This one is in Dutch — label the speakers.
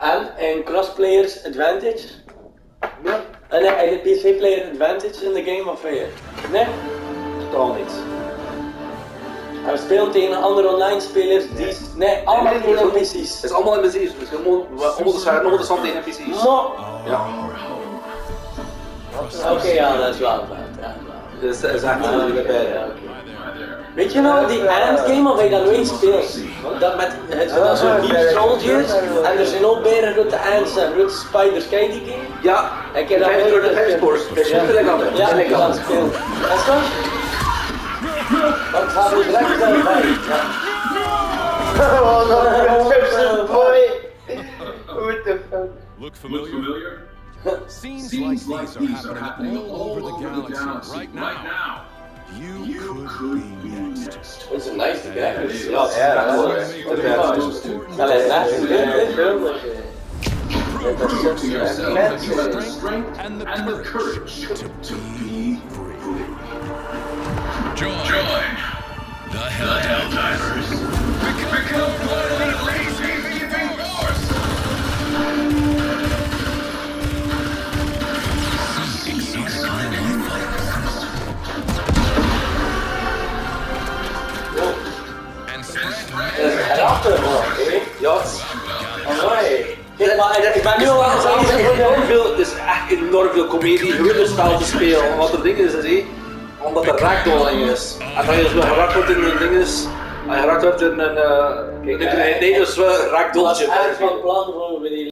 Speaker 1: En een cross-players advantage?
Speaker 2: Ja.
Speaker 1: En een PC-player advantage in de game of weer? Nee?
Speaker 2: Totaal niet.
Speaker 1: En we spelen tegen andere online spelers die... Nee, allemaal tegen NPC's.
Speaker 2: Het is allemaal NPC's, dus gewoon onderstand tegen NPC's. Ja.
Speaker 1: Oké, ja, dat is wel vet. Ja,
Speaker 2: dus dat is echt niet bij.
Speaker 1: Weet je nou, die endgame of je dat nooit speelt? Dat met zo'n deep soldiers en er zijn ook bijna grote ants en grote spiders, ken je die game?
Speaker 2: Ja,
Speaker 1: ik heb dat
Speaker 2: door de Helldivers.
Speaker 1: Ja, ik heb dat gespeeld. Dat is toch? Dat gaat er direct bij.
Speaker 3: Oh no, boy! What the fuck?
Speaker 4: Look familiar? Scenes like these are happening all over the galaxy right now. You could be next.
Speaker 1: Dat is een nice guy.
Speaker 2: Ja, dat is
Speaker 4: Prove to yourself that you have the strength and the courage to be free. Join the Helldivers. Become one of the lazy force.
Speaker 2: Ja.
Speaker 1: Ik ben nu al aan het zeggen.
Speaker 2: Het is echt enorm veel comedie, spel te spelen. Wat er ding is, omdat er ragdoll in is. En als je dus wel geraakt wordt in een ding is, en je geraakt wordt in een... nee, dus ragdolltje.
Speaker 1: Dat is van plan voor die